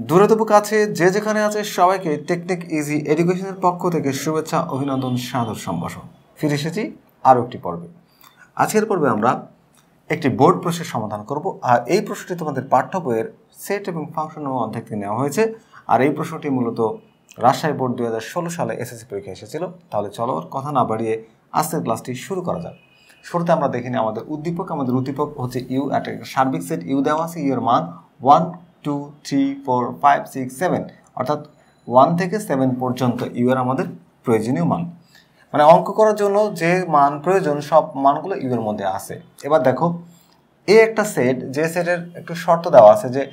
দূরে তবু কাছে যে যেখানে আছে সবাইকে টেকনিক ইজি এডুকেশনের পক্ষ থেকে শুভেচ্ছা, অভিনন্দন, সাদর সম্ভাষণ। ফিরে এসেছি আরও একটি পর্বে। আজকের পর্বে আমরা একটি বোর্ড প্রশ্নের সমাধান করব। আর এই প্রশ্নটি তোমাদের পাঠ্য বইয়ের সেট এবং ফাংশন নামক অধ্যায় থেকে নেওয়া হয়েছে। আর এই প্রশ্নটি মূলত রাজশাহী বোর্ড 2016 সালে এসএসসি পরীক্ষা এসেছিল। তাহলে চলো কথা না বাড়িয়ে আজকের ক্লাসটি শুরু করা যাক। শুরুতে আমরা দেখে নিই আমাদের উদ্দীপক হচ্ছে ইউ। একটা সার্বিক সেট ইউ দেওয়া আছে। ইউ এর মান 1 2 3 4 5 6 7, অর্থাৎ 1 থেকে 7 পর্যন্ত ইউ এর আমাদের প্রয়োজনীয় মান। মানে অঙ্ক করার জন্য যে মান প্রয়োজন সব মানগুলো ইউ এর মধ্যে আছে। এবার দেখো এ একটা সেট, যে সেটের একটু শর্ত দেওয়া আছে যে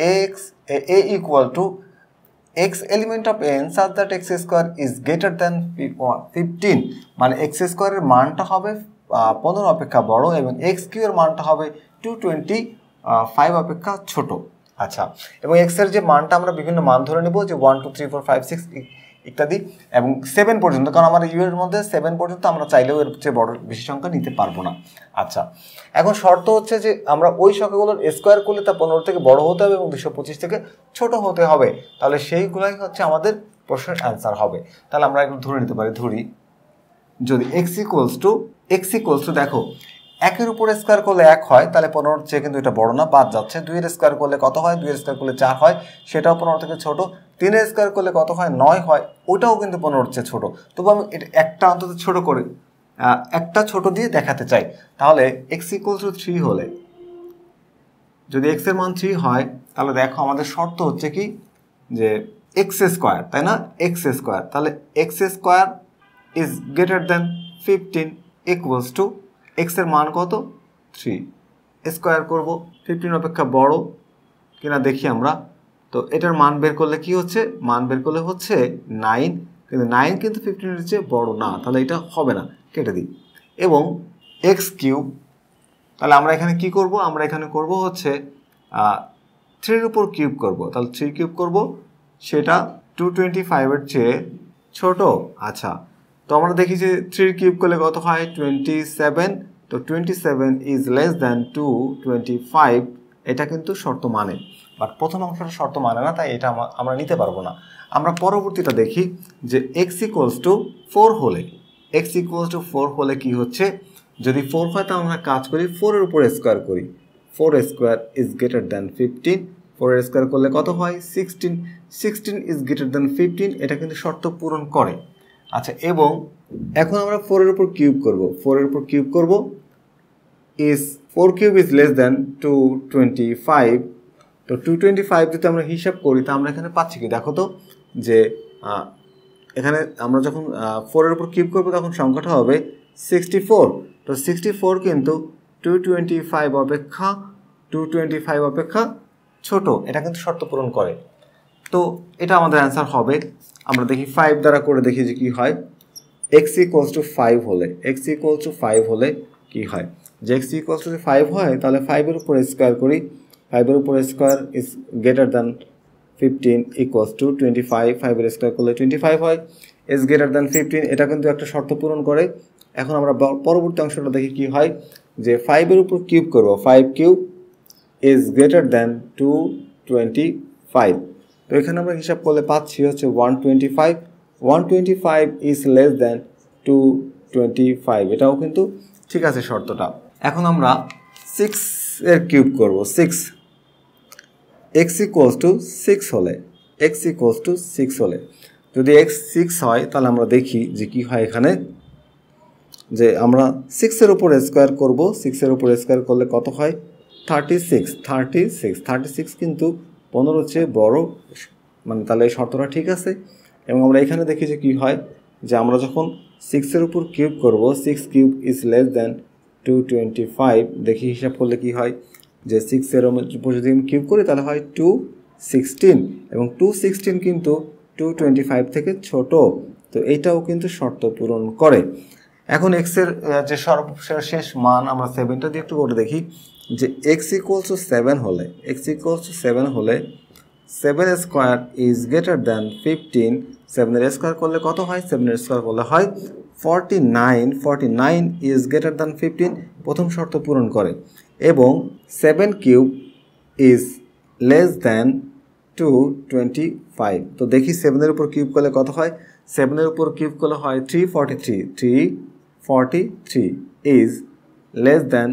A equal to x element of n such that x square is greater than 15, মানে x স্কোয়ারের মানটা হবে 15 অপেক্ষা বড় এবং x কিউ এর মানটা হবে 225 অপেক্ষা ছোট। আচ্ছা, এবং x এর যে মানটা আমরা বিভিন্ন মান ধরে নেব, যে 1 2 3 4 5 6 ইত্যাদি, এবং 7 পর্যন্ত, কারণ আমার ইউ এর মধ্যে 7 পর্যন্ত আমরা চাইলেও এর চেয়ে বড় বেশি সংখ্যা নিতে পারবো না। আচ্ছা, এখন শর্ত হচ্ছে যে আমরা ওই সংখ্যাগুলোর স্কোয়ার করলে তা 15 থেকে বড় হতে হবে এবং 225 থেকে ছোট হতে হবে। তাহলে সেইগুলাই হচ্ছে আমাদের প্রশ্নের অ্যান্সার হবে। তাহলে আমরা একটু ধরে নিতে পারি, ধরি যদি x ইকুয়ালস টু দেখো 1 এর উপর স্কোয়ার করলে 1 হয়, তাহলে 15 চেয়ে কিন্তু এটা বড় না, বাদ যাচ্ছে। 2 এর স্কোয়ার করলে কত হয়? 2 এর স্কোয়ার করলে 4 হয়, সেটাও 15 থেকে ছোট। 3 এর স্কোয়ার করলে কত হয়? 9 হয়, ওটাও কিন্তু 15 চেয়ে ছোট। তবু আমি এটা একটা অন্তত ছোট করে একটা ছোট দিয়ে দেখাতে চাই। তাহলে x ইকুয়ালস টু 3 হলে, যদি x এর মান 3 হয়, তাহলে দেখো আমাদের শর্ত হচ্ছে কি যে x স্কোয়ার, তাই না? x স্কোয়ার, তাহলে x square is greater than 15 equals to x এর মান কত? 3 স্কোয়ার করব, 15 অপেক্ষা বড় কিনা দেখি আমরা। তো এটার মান বের করলে কি হচ্ছে? মান বের করলে হচ্ছে 9, কিন্তু 9 কিন্তু 15 এর চেয়ে বড় না, তাহলে এটা হবে না, কেটে দিই। এবং x কিউব, তাহলে আমরা এখানে কি করব? আমরা এখানে করব হচ্ছে 3 এর উপর কিউব করব, তাহলে 3 কিউব করব, সেটা 225 এর চেয়ে ছোট। আচ্ছা, তো আমরা দেখি যে 3 কিউব করলে কত হয়? 27, তো 27 ইজ লেস দ্যান 225, এটা কিন্তু শর্ত মানে, বাট প্রথম অংশটা শর্ত মানে না, তাই এটা আমরা নিতে পারবো না। আমরা পরবর্তীটা দেখি যে x ইকুয়ালস টু 4 হলে, x ইকুয়ালস টু 4 হলে কি হচ্ছে? যদি 4 হয় তাহলে আমরা কাজ করি 4 এর উপর স্কোয়ার করি। 4 স্কোয়ার ইজ গ্রেটার দ্যান 15, 4 এর স্কোয়ার করলে কত হয়? 16 ইজ গ্রেটার দ্যান 15, এটা কিন্তু শর্ত পূরণ করে। আচ্ছা, এবং এখন আমরা 4 এর উপর কিউব করব। 4 এর উপর কিউব করব, is 4 cube is less than 225, তো 225 যদি আমরা হিসাব করি তা আমরা এখানে পাচ্ছি কি দেখো তো, যে এখানে আমরা যখন 4 এর উপর কিউব করবো তখন সংখ্যাটা হবে 64, তো 64 কিন্তু 225 অপেক্ষা ছোট, এটা কিন্তু শর্ত পূরণ করে। তো এটা আমাদের অ্যান্সার হবে। আমরা দেখি 5 দ্বারা করে দেখি যে কি হয়। x ইকুয়ালস টু 5 হলে, x ইকুয়ালস টু 5 হলে কি হয়? যে x ইকুয়ালস টু 5 হয়, তাহলে 5 এর উপর স্কোয়ার করি, 5 এর উপর square is greater than 15 equals to 25, 5 এর স্কোয়ার করলে 25 হয়, ইজ গ্রেটার দ্যান 15, এটা কিন্তু একটা শর্ত পূরণ করে। এখন আমরা পরবর্তী অংশটা দেখি কি হয়, যে 5 এর উপর কিউব করব, 5 কিউব ইজ গ্রেটার দ্যান 225, তো এখানে আমরা হিসাব করলে পাচ্ছি হচ্ছে 125 ইজ লেস দ্যান 225, এটাও কিন্তু ঠিক আছে শর্তটা। এখন আমরা 6 এর কিউব করব, 6, x ইকুয়ালস টু 6 হলে, x ইকুয়ালস টু 6 হলে, যদি x 6 হয় তাহলে আমরা দেখি যে কি হয় এখানে, যে আমরা 6 এর উপর স্কোয়ার করব, 6 এর উপর স্কোয়ার করলে কত হয়? 36 কিন্তু 15 চেয়ে বড়, মানে তাহলে এই শর্তটা ঠিক আছে। এবং আমরা এখানে দেখি যে কি হয়, যে আমরা যখন 6 এর উপর কিউব করব, 6 কিউব ইজ লেস দ্যান 225, দেখি হিসাব করলে কি হয়, যে 6 এর উপর যদি আমি কিউব করি তাহলে হয় 216, এবং 216 কিন্তু 225 থেকে ছোট, তো এইটাও কিন্তু শর্ত পূরণ করে। এখন x এর যে সর্বশেষ মান আমরা 7টা দিয়ে একটু করে দেখি, যে x ইকুয়ালস টু 7 হলে, x ইকুয়ালস টু 7 হলে 7 স্কোয়ার ইজ গ্রেটার দ্যান 15, 7 এর স্কোয়ার করলে কত হয়? 7 এর স্কোয়ার করলে হয় 49 ইজ গ্রেটার দ্যান 15, প্রথম শর্ত পূরণ করে। এবং 7 কিউব ইজ লেস দ্যান 225। তো দেখি 7-এর উপর কিউব করলে কত হয়। 7-এর উপর কিউব করলে হয় 343। 343 ইজ লেস দ্যান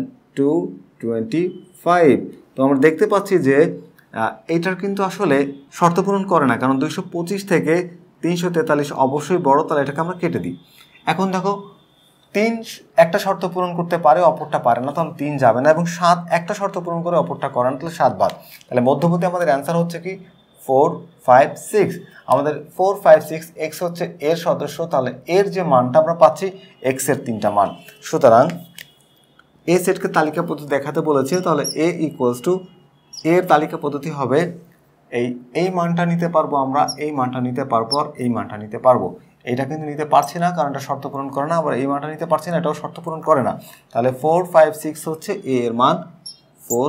225। তো আমরা দেখতে পাচ্ছি যে এইটার কিন্তু আসলে শর্ত পূরণ করে না, কারণ 225 থেকে 343 অবশ্যই বড়, তাহলে এটাকে আমরা কেটে দিই। এখন দেখো 3 একটা শর্ত পূরণ করতে পারে, অপরটা পারে না, তাহলে 3 যাবে না, এবং 7 একটা শর্ত পূরণ করে অপরটা করে না, তাহলে 7 বাদ। তাহলে মধ্যবর্তী আমাদের অ্যান্সার হচ্ছে কি 4, 5, 6। আমাদের 4, 5, 6 এক্স হচ্ছে এর সদস্য, তাহলে এর যে মানটা আমরা পাচ্ছি এক্স এর 3টা মান। সুতরাং এ সেটকে তালিকা পদ্ধতি দেখাতে বলেছে, তাহলে এ ইকুয়ালস টু এর তালিকা পদ্ধতি হবে এই মানটা নিতে পারবো আমরা, এই মানটা নিতে পারবো, আর এই মানটা নিতে পারবো। এটা কিন্তু নিতে পারছি না, কারণ এটা শর্ত পূরণ করে না। আবার এই মানটা নিতে পারছি না, এটাও শর্ত পূরণ করে না। তাহলে 4, 5, 6 হচ্ছে এ এর মান 4,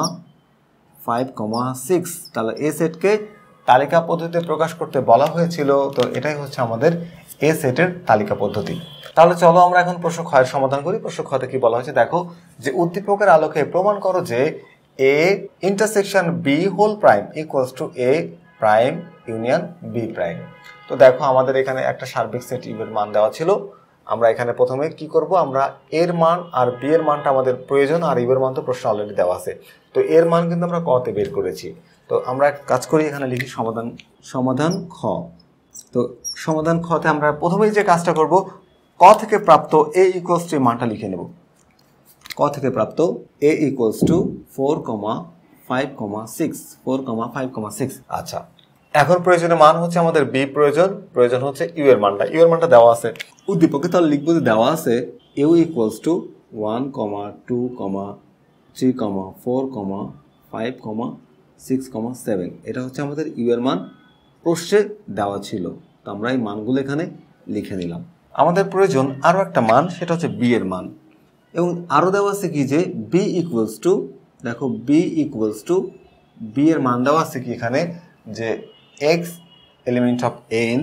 5, 6। তাহলে এ সেটকে তালিকা পদ্ধতিতে প্রকাশ করতে বলা হয়েছিল, তো এটাই হচ্ছে আমাদের এ সেটের তালিকা পদ্ধতি। তাহলে চলো আমরা এখন প্রশ্ন খ এর সমাধান করি। প্রশ্ন খতে কি বলা হয়েছে দেখো, যে উদ্দীপকের আলোকে প্রমাণ করো যে A intersection B whole prime equals to A prime union B prime. তো দেখো আমাদের এখানে একটা সার্বিক সেট ইউ এর মান দেওয়া ছিল। আমরা এখানে প্রথমে কি করব, আমরা এর মান আর বি এর মানটা আমাদের প্রয়োজন, আর ইউ এর মান তো প্রশ্ন অলরেডি দেওয়া আছে। তো এর মান কিন্তু আমরা কতে বের করেছি। তো আমরা এক কাজ করি, এখানে লিখি সমাধান খ। তো সমাধান খতে আমরা প্রথমেই যে কাজটা করব, ক থেকে প্রাপ্ত এ ইকুয়ালস টু মানটা লিখে নেব। ক থেকে প্রাপ্ত এ ইকুয়ালস টু 4, 5, 6। 4, 5, 6। আচ্ছা, এখন প্রয়োজনীয় মান হচ্ছে আমাদের বি প্রয়োজন হচ্ছে ইউ এর মানটা। ইউ এর মানটা দেওয়া আছে উদ্দীপকে, তাহলে লিখবো যে দেওয়া আছে ইউ ইকুয়ালস টু 1, 2, 3, 4, 5, 6, 7। এটা হচ্ছে আমাদের ইউ এর মান, প্রশ্নে দেওয়া ছিল। তো আমরা এই মানগুলো এখানে লিখে নিলাম। আমাদের প্রয়োজন আরও একটা মান, সেটা হচ্ছে বি এর মান। এবং আরও দেওয়া আছে কি যে বি ইকুয়ালস টু, দেখো বি ইকুয়ালস টু বি এর মান দেওয়া আছে কি এখানে, যে এক্স এলিমেন্ট অফ এন,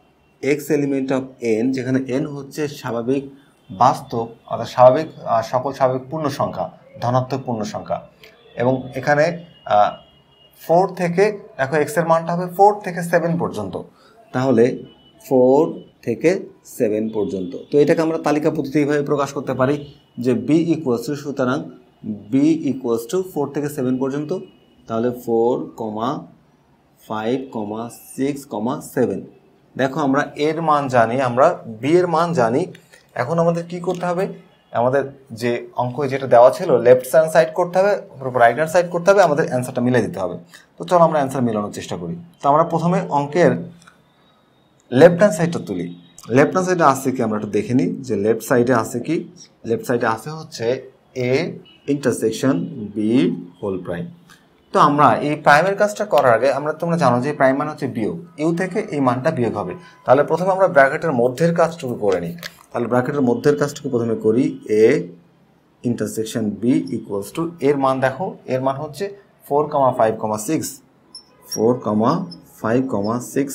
যেখানে এন হচ্ছে স্বাভাবিক বাস্তব, অর্থাৎ সকল স্বাভাবিক পূর্ণ সংখ্যা, ধনাত্মক পূর্ণ সংখ্যা। এবং এখানে 4 থেকে দেখো এক্স এর মানটা হবে 4 থেকে 7 পর্যন্ত, তাহলে 4 থেকে 7 পর্যন্ত। তো এটাকে আমরা তালিকা পদ্ধতি এইভাবে প্রকাশ করতে পারি যে বি ইকুয়ালস টু, সুতরাং বি ইকুয়ালস টু 4 থেকে 7 পর্যন্ত, তাহলে 4, 5, 6, 7। দেখো আমরা এর মান জানি, আমরা বি এর মান জানি। এখন আমাদের কি করতে হবে, আমাদের যে অঙ্ক যেটা দেওয়া ছিল লেফট হ্যান্ড সাইড করতে হবে, রাইট হ্যান্ড সাইড করতে হবে, আমাদের অ্যান্সারটা মিলে দিতে হবে। তো চলো আমরা অ্যান্সার মেলানোর চেষ্টা করি। তো আমরা প্রথমে অঙ্কের লেফট হ্যান্ড সাইডটা তুলি। লেফট হ্যান্ড সাইডে আছে কি আমরা একটু দেখে নিই, যে লেফট সাইডে আছে কি। লেফট সাইডে আছে হচ্ছে A intersection B whole prime. তো আমরা এই প্রাইমের কাজটা করার আগে তোমরা জানো যে প্রাইম মান হচ্ছে বিয়োগ, ইউ থেকে এই মানটা বিয়োগ হবে। তাহলে প্রথমে আমরা ব্র্যাকেটের মধ্যের কাজটুকু করে নিই। তাহলে ব্র্যাকেটের মধ্যের কাজটুকু প্রথমে করি, A intersection B equals to এর মান দেখো, এর মান হচ্ছে 4, 5, 6। 4, 5, 6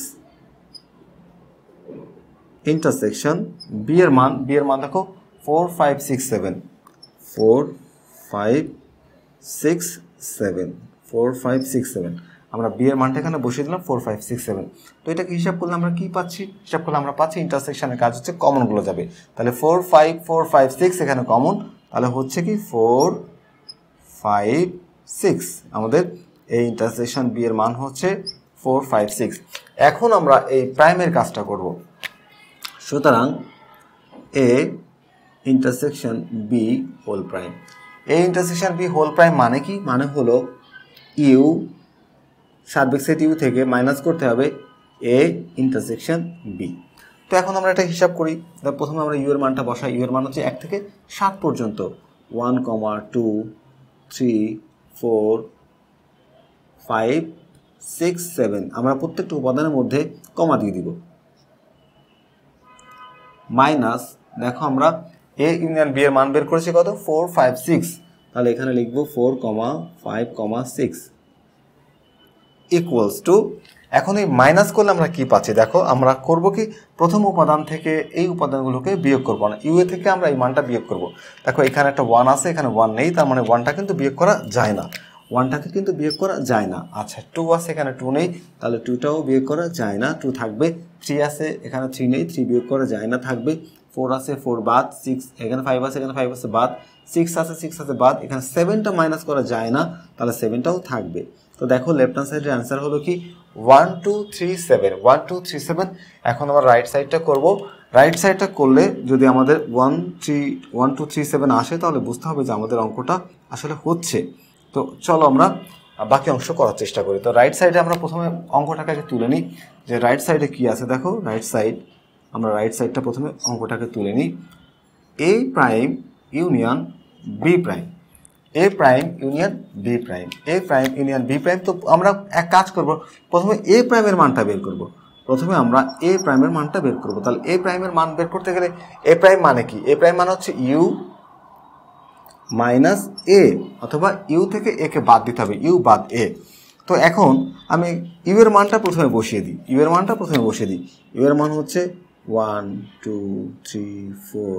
ইন্টারসেকশন বি এর মান দেখো 4, 5, 6, 7। 4, 5, 6, 7। 4, 5, 6, 7। আমরা বি এর মানটা এখানে বসিয়ে দিলাম 4, 5, 6, 7। তো এটাকে হিসাব করলে আমরা কি পাচ্ছি, আমরা পাচ্ছি ইন্টারসেকশনের কাজ হচ্ছে কমনগুলো যাবে। তাহলে 4, 5, 6 এখানে কমন, তাহলে হচ্ছে কি 4, 5, 6। আমাদের এই ইন্টারসেকশন বি এর মান হচ্ছে 4, 5, 6। এখন আমরা এই প্রাইমের কাজটা করব। সুতরাং A intersection B whole prime, A intersection B whole prime মানে কি, মানে হলো ইউ সার্বিক সেট ইউ থেকে মাইনাস করতে হবে এ ইন্টারসেকশন বি। তো এখন আমরা এটা হিসাব করি। প্রথমে আমরা ইউ এর মানটা বসাই। ইউ এর মান হচ্ছে 1 থেকে 7 পর্যন্ত। 1, 2, 3, 4, 5, 6, 7। আমরা প্রত্যেকটা উপাদানের মধ্যে কমা দিয়ে দিব। মাইনাস দেখো আমরা এ ইউনিয়ন বি এর মান বের করেছি কত, 4, 5, 6। তাহলে এখানে লিখবো 4, 5, 6 ইকুয়ালস টু, এখন এই মাইনাস করলে আমরা কি পাচ্ছি দেখো, আমরা করব কি প্রথম উপাদান থেকে এই উপাদানগুলোকে বিয়োগ করবো না, ইউ এ থেকে আমরা এই মানটা বিয়োগ করব। দেখো এখানে একটা 1 আছে, এখানে 1 নেই, তার মানে 1টা কিন্তু বিয়োগ করা যায় না। 1টাকে কিন্তু বিয়োগ করা যায় না। আচ্ছা 2 আছে, এখানে 2 নেই, তাহলে 2টাও বিয়োগ করা যায় না, 2 থাকবে। 3 আছে, এখানে 3 নেই, 3 বিয়োগ করা যায় না, থাকবে। 4 আছে, 4 বাদ। 6 এখানে 5 আছে, এখানে 5 আছে, বাদ। 6 আছে, 6 আছে, বাদ। এখানে 7টা মাইনাস করা যায় না, তাহলে 7টাও থাকবে। তো দেখো লেফট হ্যান্ড সাইডের অ্যান্সার হলো কি 1 2 3 7, 1 2 3 7। এখন আমরা রাইট সাইডটা করব। রাইট সাইডটা করলে যদি আমাদের 1 2 3 7 আসে, তাহলে বুঝতে হবে যে আমাদের অঙ্কটা আসলে হচ্ছে। তো চলো আমরা বাকি অংশ করার চেষ্টা করি। তো রাইট সাইডে আমরা প্রথমে অঙ্কটাকে আগে তুলে নিই, যে রাইট সাইডে কি আছে। দেখো রাইট সাইড, আমরা রাইট সাইডটা প্রথমে অঙ্কটাকে তুলে নিই। A prime union B prime, A prime union B prime, A prime union B prime. তো আমরা এক কাজ করব, প্রথমে এ প্রাইমের মানটা বের করব। প্রথমে আমরা এ প্রাইমের মানটা বের করব। তাহলে এ প্রাইমের মান বের করতে গেলে এ প্রাইম মানে কি? এ প্রাইম মানে হচ্ছে ইউ মাইনাস এ, অথবা ইউ থেকে এ কে বাদ দিতে হবে, ইউ বাদ এ। তো এখন আমি ইউ এর মানটা প্রথমে বসিয়ে দিই, ইউ এর মানটা প্রথমে বসিয়ে দিই। ইউ এর মান হচ্ছে 1 2 3 4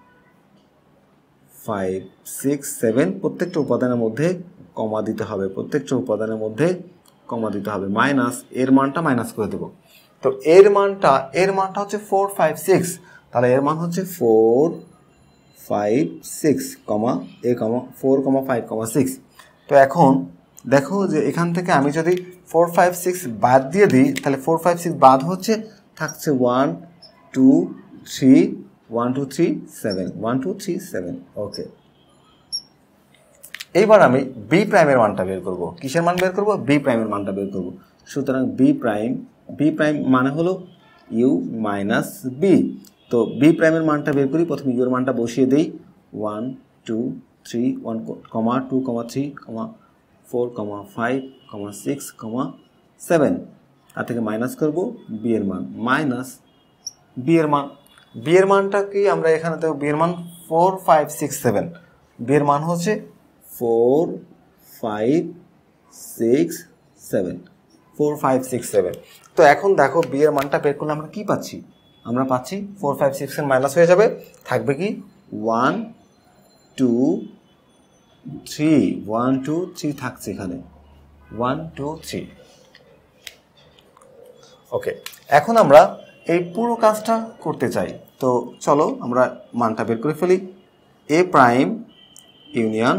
5 6 7, প্রত্যেকটা উপাদানের মধ্যে কমা দিতে হবে, প্রত্যেকটা উপাদানের মধ্যে কমা দিতে হবে, মাইনাস এর মানটা মাইনাস করে দেব। তো এর মানটা হচ্ছে 4 5 6, তাহলে এর মান হচ্ছে 4 5 6 কমা এ কমা 4 5 6। তো এখন দেখো যে এখান থেকে আমি যদি 4 5 6 বাদ দিয়ে দিই, তাহলে 4 5 6 বাদ হচ্ছে, থাকছে 1 2 3 1 2 3 7, 1 2 3 7। ওকে, এইবার আমি বি প্রাইমের মানটা বের করব। কিসের মান বের করব? বি প্রাইমের মানটা বের করব। সুতরাং বি প্রাইম মানে হলো ইউ মাইনাস বি। তো বি প্রাইমের মানটা বের করি, প্রথমে ইউ এর মানটা বসিয়ে দেই। 1 2 3 1 2 3 4 5 6 7, তার থেকে মাইনাস করব বি এর মান, মাইনাস বি এর মান। বি এর মানটা কি আমরা এখানে দেখব, বি এর মান 4 5 6 7, বি এর মান হচ্ছে 4 5 6 7, 4 5 6 7। তো এখন দেখো বি এর মানটা বের করলে আমরা কি পাচ্ছি? আমরা পাচ্ছি 4 5 6 এর মাইনাস হয়ে যাবে, থাকবে কি 1 2 3, 1 2 3 থাকছে এখানে, 1 2 3। ওকে, এখন আমরা এই পুরো কাজটা করতে চাই। তো চলো আমরা মানটা বের করে ফেলি। A prime union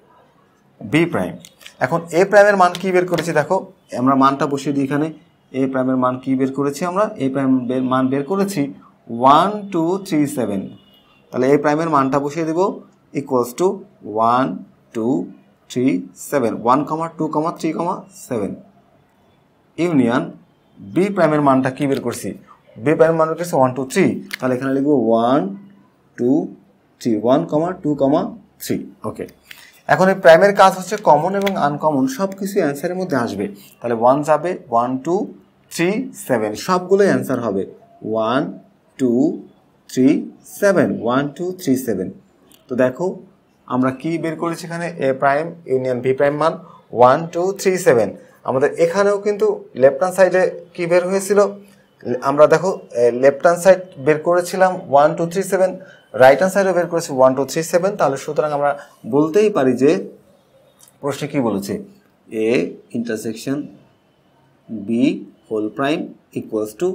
B prime. এখন এ প্রাইমের মান কি বের করেছি? দেখো আমরা মানটা বসিয়ে দিই এখানে। এ প্রাইমের মান কি বের করেছি? আমরা এ প্রাইমের মান বের করেছি 1 2 3 7। তাহলে এ প্রাইমের মানটা বসিয়ে দেব, ইকুয়ালস টু 1 2 3 7, 1 2 3 7 ইউনিয়ন বি প্রাইমের মানটা কি বের করছি? বি প্রাইমের মান বের করছি 1 2 3। তাহলে এখানে লিখবো 1 2 3, 1 2 3। ওকে, এখন এই প্রাইমের কাজ হচ্ছে কমন এবং আনকমন সব কিছু অ্যান্সারের মধ্যে আসবে। তাহলে 1 যাবে, 1 2 3 7 সবগুলোই অ্যান্সার হবে 1 2 3 7, 1 2 3 7। তো দেখো আমরা কি বের করেছি এখানে? A prime union B prime মান 1 2 3 7। আমাদের এখানেও কিন্তু লেফট হ্যান্ড সাইডে কি বের হয়েছিল? আমরা দেখো লেফট হ্যান্ড সাইড বের করেছিলাম 1 2 3 7, রাইট হ্যান্ড সাইডে বের করেছি 1 2 3 7। তাহলে সুতরাং আমরা বলতেই পারি যে প্রশ্নে কি বলেছে, A intersection B whole prime equals to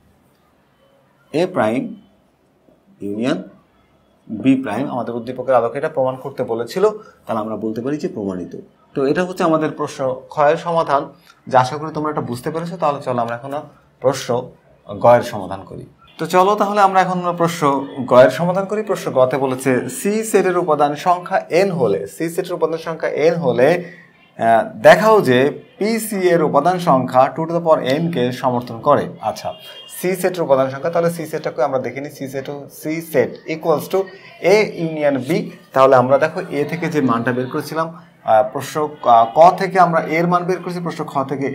A prime union B prime. আমাদের উদ্দীপকের আলোকে এটা প্রমাণ করতে বলেছিল, তাহলে আমরা বলতে পারি যে প্রমাণিত। তো এটা হচ্ছে আমাদের প্রশ্ন ক্ষয়ের সমাধান, যা আশা করি তোমরা এটা বুঝতে পেরেছো। তাহলে চলো আমরা এখন প্রশ্ন গয়ের সমাধান করি। তো চলো তাহলে আমরা এখন প্রশ্ন গয়ের সমাধান করি। প্রশ্ন গতে বলেছে সি সেটের উপাদান সংখ্যা n হলে, সি সেটের উপাদান সংখ্যা n হলে দেখাও যে পি সি এর উপাদান সংখ্যা 2n কে সমর্থন করে। আচ্ছা, সি সেটের উপাদান সংখ্যা, তাহলে সি সেটটাকে আমরা দেখে নিই। C set equals to A union B. তাহলে আমরা দেখো এ থেকে যে মানটা বের করেছিলাম, প্রশ্ন ক থেকে আমরা এর মান বের করেছি, প্রশ্ন খ থেকে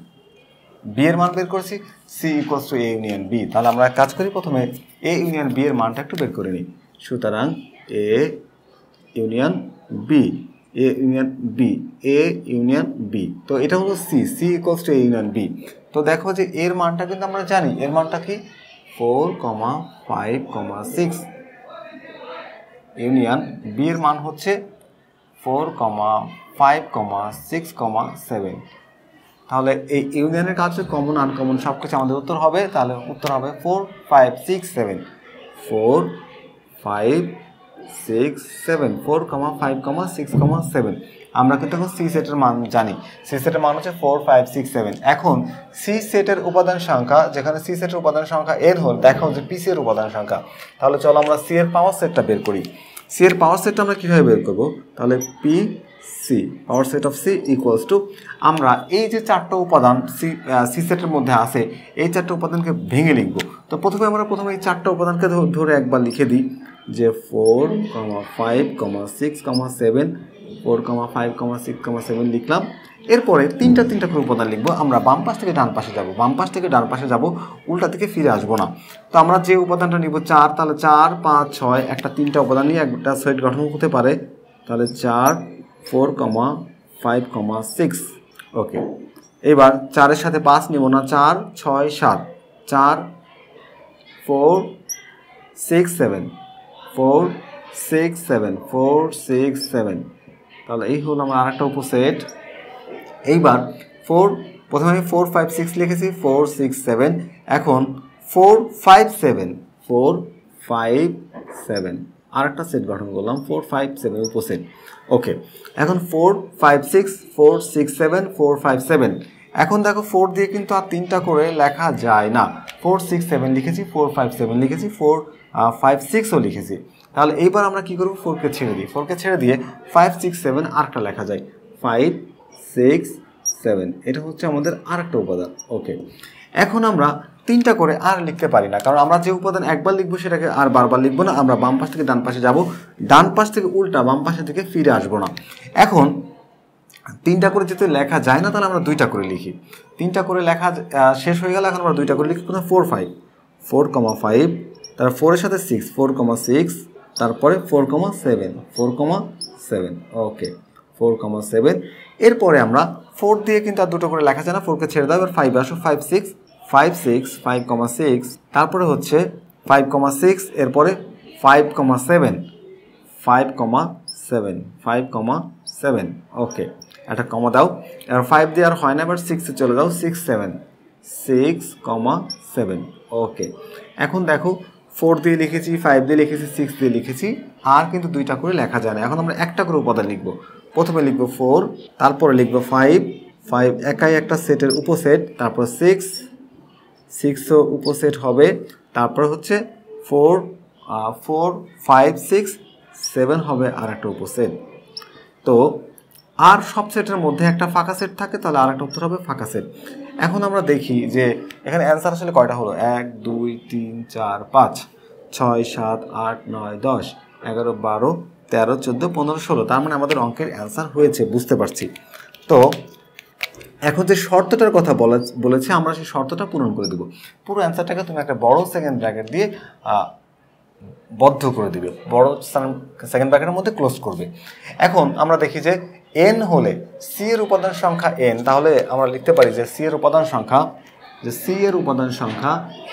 বি এর মান বের করেছি, C equals to A union B. তাহলে আমরা কাজ করি, প্রথমে এ ইউনিয়ন বি এর মানটা একটু বের করে নিই। সুতরাং A union B, A union B, A union B. তো এটা হলো C, C equals to A union B. তো দেখো যে এর মানটা কিন্তু আমরা জানি, এর মানটা কি 4 5 6 ইউনিয়ন বি এর মান হচ্ছে 4 5,6,7। তাহলে এই ইউনিয়নের কাছে কমন আনকমন সব কিছু আমাদের উত্তর হবে। তাহলে উত্তর হবে 4 5 6 7 4 5 6 7 4, 5, 6, 7। আমরা কিন্তু এখন সি সেটের মান জানি। সি সেটের মান হচ্ছে 4 5 6 7। এখন সি সেটের উপাদান সংখ্যা, যেখানে সি সেটের উপাদান সংখ্যা n হল, দেখাও যে পি সি এর উপাদান সংখ্যা। তাহলে চলো আমরা সি এর পাওয়ার সেটটা বের করি। সি এর পাওয়ার সেটটা আমরা কীভাবে বের করবো? তাহলে P C, power set of C equals to, আমরা এই যে চারটা উপাদান সি সেটের মধ্যে আছে, এই চারটা উপাদানকে ভেঙে লিখবো। তো প্রথমে এই চারটা উপাদানকে ধরে একবার লিখে দিই যে 4, 5, 6, 7, 4, 5, 6, 7 লিখলাম। এরপরে তিনটা করে উপাদান লিখবো। আমরা বাম পাশ থেকে ডান পাশে যাব, বাম পাশ থেকে ডান পাশে যাব, উল্টা থেকে ফিরে আসবো না। তো আমরা যে উপাদানটা নিব 4, তাহলে 4, 5, 6 একটা তিনটা উপাদান নিয়ে একটা সেট গঠন হতে পারে। তাহলে 4, 4, 5, 6। ওকে, এবার 4-এর সাথে 5 নিব না, 4, 6, 7, 4, 4, 6, 7, 4, 6, 7, 4, 6, 7। তাহলে এই হলো আমার আরেকটা উপসেট। এইবার প্রথমে আমি 4 5 6 লিখেছি, 4 6 7। এখন 4 5 7, 4 5 7 আরেকটা সেট গঠন করলাম, 4 5 7 উপসেট। ওকে, এখন 4 5 6, 4 6 7, 4 5 7। এখন দেখো 4 দিয়ে কিন্তু আর তিনটা করে লেখা যায় না। 4 6 7 লিখেছি, 4 5 7 লিখেছি, 4 5 6ও লিখেছি। তাহলে এইবার আমরা কি করব? 4কে ছেড়ে দিই। 4কে ছেড়ে দিয়ে 5 6 7 আরেকটা লেখা যায়, 5 6 7। এটা হচ্ছে আমাদের আরেকটা উপাদান। ওকে, এখন আমরা তিনটা করে আর লিখতে পারি না, কারণ আমরা যে উপাদান একবার লিখবো সেটাকে আর বারবার লিখবো না। আমরা বাম পাশ থেকে ডান পাশে যাব, ডান পাশ থেকে উল্টা বাম পাশের দিকে ফিরে আসবো না। এখন তিনটা করে যেতে লেখা যায় না, তাহলে আমরা দুইটা করে লিখি। তিনটা করে লেখা শেষ হয়ে গেলে এখন আমরা দুইটা করে লিখি। প্রথমে 4 5, 4, 5, তারপর 4-এর সাথে 6, 4, 6, তারপরে 4, 7, 4, 7। ওকে, 4, 7। এরপরে আমরা 4 দিয়ে কিন্তু আর দুটো করে লেখা যায় না, 4কে ছেড়ে দাও। এবার 5 আসো, 5 6, 5 6, 5, 6, তারপরে হচ্ছে 5, 6, এরপরে 5, 7, 5, 7, 5, 7। ওকে, একটা কমা দাও। এবার 5 দিয়ে আর হয় না, এবার 6-এ চলে যাও, 6 7, 6, 7। ওকে, এখন দেখো 4 দিয়ে লিখেছি, 5 দিয়ে লিখেছি, 6 দিয়ে লিখেছি, আর কিন্তু দুইটা করে লেখা যায় না। এখন আমরা একটা করে উপাদান লিখবো। প্রথমে লিখবো 4, তারপরে লিখবো 5, 5 একাই একটা সেটের উপসেট, তারপর 6, 6ও উপসেট হবে, তারপর হচ্ছে 4, 5, 6, 7 হবে আর একটা উপসেট। তো আর সব সেটের মধ্যে একটা ফাঁকা সেট থাকে, তাহলে আর একটা উত্তর হবে ফাঁকা সেট। এখন আমরা দেখি যে এখানে অ্যান্সার আসলে কয়টা হলো? 1 2 3 4 5 6 7 8 9 10 11 12 13 14 15 16। তার মানে আমাদের অঙ্কের অ্যান্সার হয়েছে, বুঝতে পারছি। তো এখন যে শর্তটার কথা বলেছে, আমরা সেই শর্তটা পূরণ করে দেবো। পুরো অ্যান্সারটাকে তুমি একটা বড় সেকেন্ড ব্র্যাকেট দিয়ে বদ্ধ করে দিবে, বড় সেকেন্ড ব্র্যাকেটের মধ্যে ক্লোজ করবে। এখন আমরা দেখি যে n হলে সি এর উপাদান সংখ্যা n, তাহলে আমরা লিখতে পারি যে সি এর উপাদান সংখ্যা, সি এর উপাদান সংখ্যা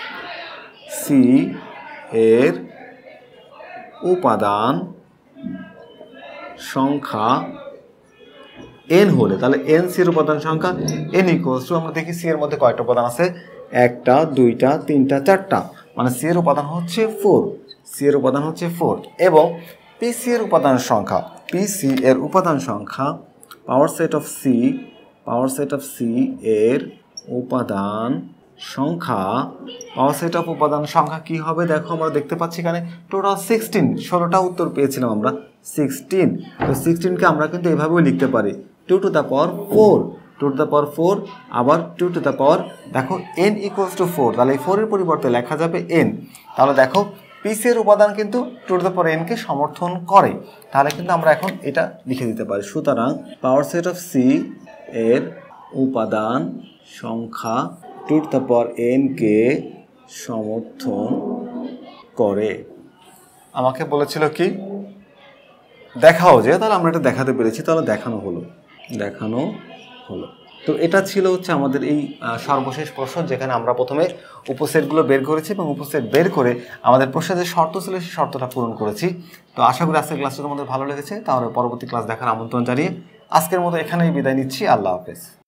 n হলে, তাহলে n সি এর উপাদান সংখ্যা n ইকুয়ালস টু, আমরা দেখি সি এর মধ্যে কয়টা উপাদান আছে? 1টা 2টা 3টা 4টা, মানে সি এর উপাদান হচ্ছে 4। সি এর উপাদান হচ্ছে 4। এবং পিসি এর উপাদান সংখ্যা, পিসি এর উপাদান সংখ্যা, পাওয়ার সেট অফ সি এর উপাদান সংখ্যা, পাওয়ার সেট অফ উপাদান সংখ্যা কি হবে? দেখো আমরা দেখতে পাচ্ছি এখানে টোটাল 16, 16টা উত্তর পেয়েছিলাম আমরা, 16। তো 16কে আমরা কিন্তু এভাবেও লিখতে পারি 2 to the power 4, 2 to the power 4, আবার 2 টু দ্য পাওয়ার, দেখো n ইকুয়ালস টু 4, তাহলে এই 4 এর পরিবর্তে লেখা যাবে n। তাহলে দেখো পিসি এর উপাদান কিন্তু 2 টু দ্য পাওয়ার n কে সমর্থন করে, তাহলে কিন্তু আমরা এখন এটা লিখে দিতে পারি। সুতরাং পাওয়ার সেট অফ সি এর উপাদান সংখ্যা 2 টু দ্য পাওয়ার n কে সমর্থন করে। আমাকে বলেছিল কি দেখাও যে, তাহলে আমরা এটা দেখাতে পেরেছি, তাহলে দেখানো হলো। তো এটা ছিল হচ্ছে আমাদের এই সর্বশেষ প্রশ্ন, যেখানে আমরা প্রথমে উপসেটগুলো বের করেছি এবং উপসেট বের করে আমাদের প্রশ্নের যে শর্ত ছিল সেই শর্তটা পূরণ করেছি। তো আশা করি আজকের ক্লাসটা তোমাদের ভালো লেগেছে। তাহলে পরবর্তী ক্লাস দেখার আমন্ত্রণ জানিয়ে আজকের মতো এখানেই বিদায় নিচ্ছি। আল্লাহ হাফেজ।